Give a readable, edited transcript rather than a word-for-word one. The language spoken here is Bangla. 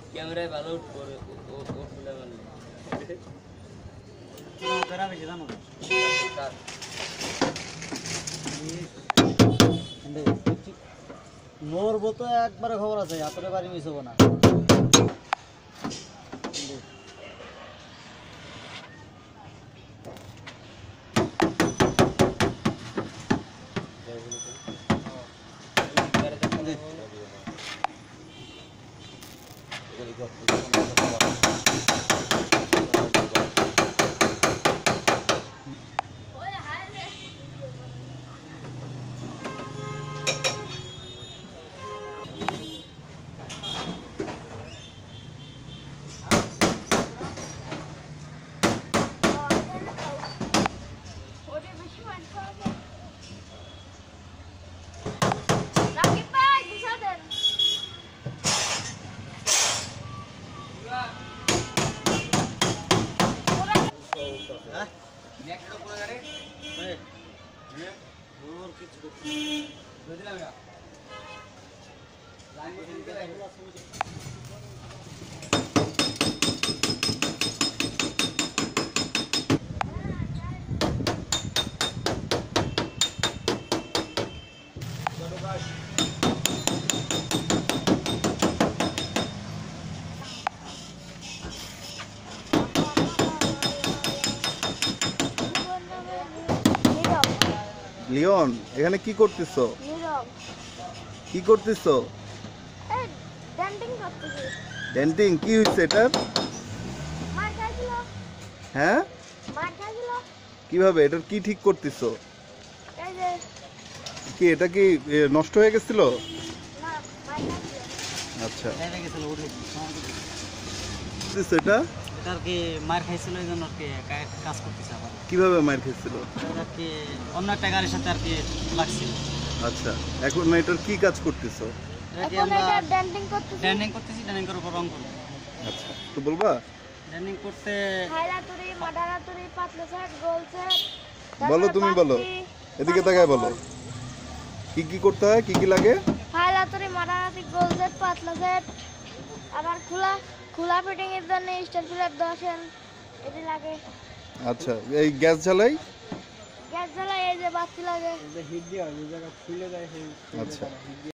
ক্যামেরায় ভালো উঠবো ও ফুলে মানে বেড়া বেশি জানো মরবো তো একবারে খবর আছে হাতের বাড়ি মিস হবো না লিওন এখানে কি করতেছো? কি করতেছো? ডেন্টিং কি হচ্ছে এটা? হ্যাঁ কিভাবে এটা কি ঠিক করতেছো? কি এটা কি নষ্ট হয়ে গেছিল? আচ্ছা এটা আর কি মার খাইছিল এই জন্য আর কি কাজ করতেছে আবার কিভাবে মার খাইছিল? আর কি অন্য একটা গাড়ির সাথে আর কি লাগছিল। আচ্ছা এখন এটার কি কাজ করতেছো? ডেন্টিং করতেছি ডেন্টিং করার পর রং করব। আচ্ছা তো বলবা ডেন্টিং করতে বলো তুমি বলো এদিকে তাকায় বলো কি কি করতে হয় কি কি লাগে? হাইলাতুরি মাদারাতি গোল সেট পাতলা সেট আবার খোলা খোলা ফিটিং এর জন্য স্টার ফিলার দশেন এটি লাগে। আচ্ছা এই গ্যাস জ্বালাই গ্যাস জ্বালা এই যে বাতি লাগে হিট দিয়ে ওই জায়গা খুলে যায় সেই আচ্ছা